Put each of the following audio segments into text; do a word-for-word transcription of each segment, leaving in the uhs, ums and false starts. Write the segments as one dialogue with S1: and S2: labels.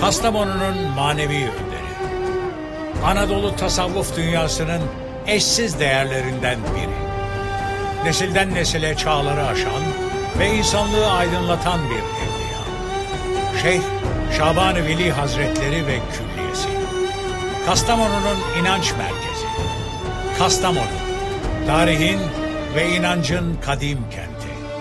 S1: Kastamonu'nun manevi önderi. Anadolu tasavvuf dünyasının eşsiz değerlerinden biri. Nesilden nesile çağları aşan ve insanlığı aydınlatan bir evliya. Şeyh Şaban-ı Veli Hazretleri ve Külliyesi. Kastamonu'nun inanç merkezi. Kastamonu, tarihin ve inancın kadim kenti.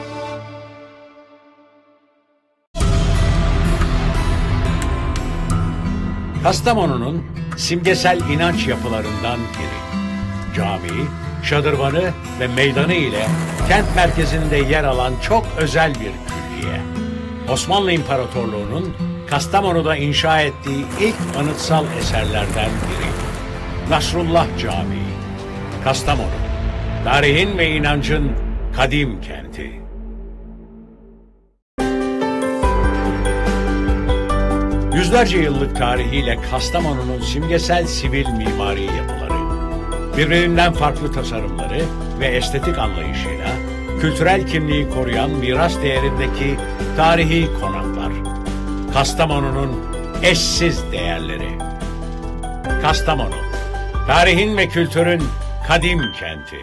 S1: Kastamonu'nun simgesel inanç yapılarından biri. Camii, şadırvanı ve meydanı ile kent merkezinde yer alan çok özel bir külliye. Osmanlı İmparatorluğu'nun Kastamonu'da inşa ettiği ilk anıtsal eserlerden biri. Nasrullah Camii. Kastamonu, tarihin ve inancın kadim kenti. Yüzlerce yıllık tarihiyle Kastamonu'nun simgesel sivil mimari yapıları, birbirinden farklı tasarımları ve estetik anlayışıyla kültürel kimliği koruyan miras değerindeki tarihi konaklar. Kastamonu'nun eşsiz değerleri. Kastamonu, tarihin ve kültürün kadim kenti.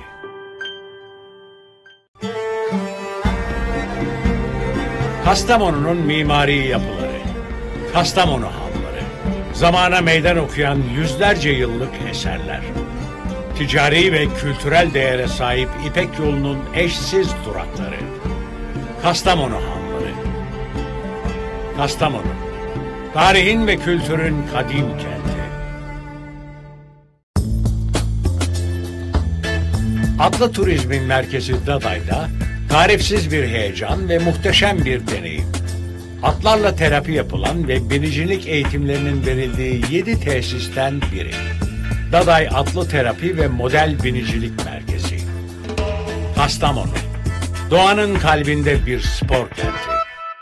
S1: Kastamonu'nun mimari yapıları. Kastamonu hanları, zamana meydan okuyan yüzlerce yıllık eserler. Ticari ve kültürel değere sahip İpek yolunun eşsiz durakları. Kastamonu hanları. Kastamonu, tarihin ve kültürün kadim kenti. Atlı turizmin merkezi Daday'da tarifsiz bir heyecan ve muhteşem bir deneyim. Atlarla terapi yapılan ve binicilik eğitimlerinin verildiği yedi tesisten biri. Daday Atlı Terapi ve Model Binicilik Merkezi. Kastamonu, doğanın kalbinde bir spor kenti.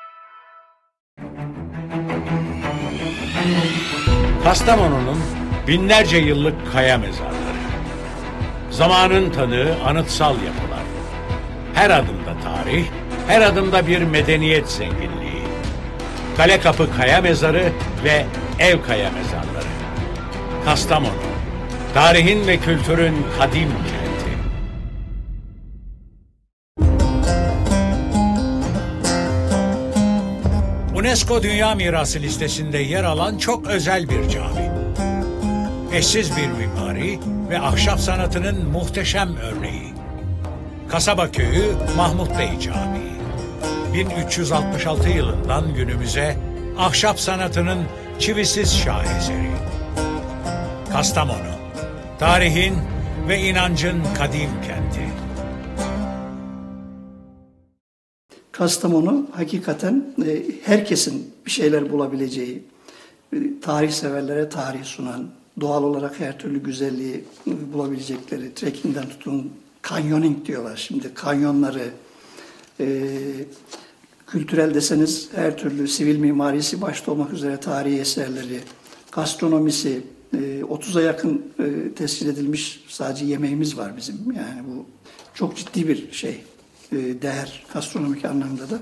S1: Kastamonu'nun binlerce yıllık kaya mezarları. Zamanın tanığı anıtsal yapılar. Her adımda tarih, her adımda bir medeniyet zenginliği. Kalekapı Kaya Mezarı ve Ev Kaya Mezarları. Kastamonu, tarihin ve kültürün kadim kenti. UNESCO Dünya Mirası listesinde yer alan çok özel bir cami. Eşsiz bir mimari ve ahşap sanatının muhteşem örneği. Kasaba Köyü Mahmut Bey Camii. bin üç yüz altmış altı yılından günümüze ahşap sanatının çivisiz şaheseri. Kastamonu, tarihin ve inancın kadim kenti.
S2: Kastamonu hakikaten e, herkesin bir şeyler bulabileceği, e, tarih severlere tarih sunan, doğal olarak her türlü güzelliği e, bulabilecekleri, trekkingden tutun, kanyoning diyorlar şimdi, kanyonları, e, kültürel deseniz her türlü sivil mimarisi başta olmak üzere tarihi eserleri, gastronomisi, otuza yakın tescil edilmiş sadece yemeğimiz var bizim. Yani bu çok ciddi bir şey, değer gastronomik anlamda da.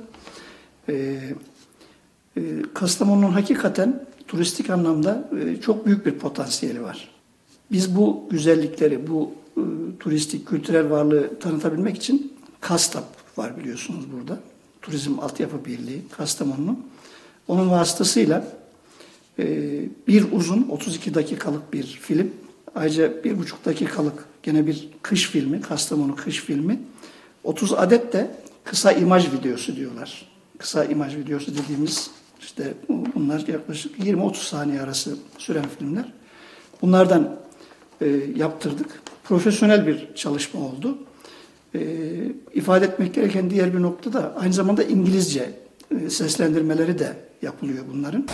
S2: Kastamonu'nun hakikaten turistik anlamda çok büyük bir potansiyeli var. Biz bu güzellikleri, bu turistik, kültürel varlığı tanıtabilmek için KASTAP var biliyorsunuz burada. Turizm Altyapı Birliği, Kastamonu'nun. Onun vasıtasıyla e, bir uzun otuz iki dakikalık bir film, ayrıca bir buçuk dakikalık gene bir kış filmi, Kastamonu kış filmi, otuz adet de kısa imaj videosu diyorlar. Kısa imaj videosu dediğimiz işte bunlar yaklaşık yirmi otuz saniye arası süren filmler. Bunlardan e, yaptırdık. Profesyonel bir çalışma oldu. E, ifade etmek gereken diğer bir nokta da aynı zamanda İngilizce e, seslendirmeleri de yapılıyor bunların.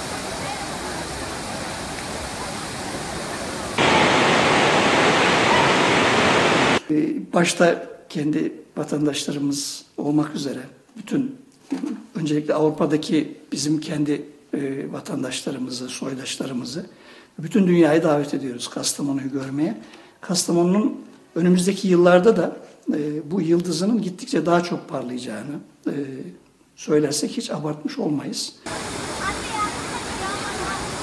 S2: E, başta kendi vatandaşlarımız olmak üzere bütün öncelikle Avrupa'daki bizim kendi e, vatandaşlarımızı, soydaşlarımızı bütün dünyayı davet ediyoruz Kastamonu'yu görmeye. Kastamonu'nun önümüzdeki yıllarda da e, bu yıldızının gittikçe daha çok parlayacağını e, söylersek hiç abartmış olmayız.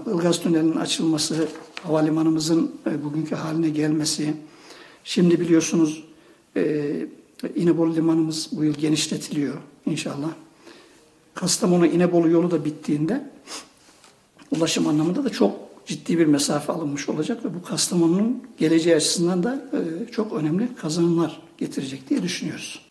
S2: Ilgaz Tüneli'nin açılması, havalimanımızın e, bugünkü haline gelmesi, şimdi biliyorsunuz e, İnebolu Limanımız bu yıl genişletiliyor inşallah. Kastamonu İnebolu yolu da bittiğinde ulaşım anlamında da çok ciddi bir mesafe alınmış olacak ve bu Kastamonu'nun geleceği açısından da e, çok önemli kazanımlar getirecek diye düşünüyoruz.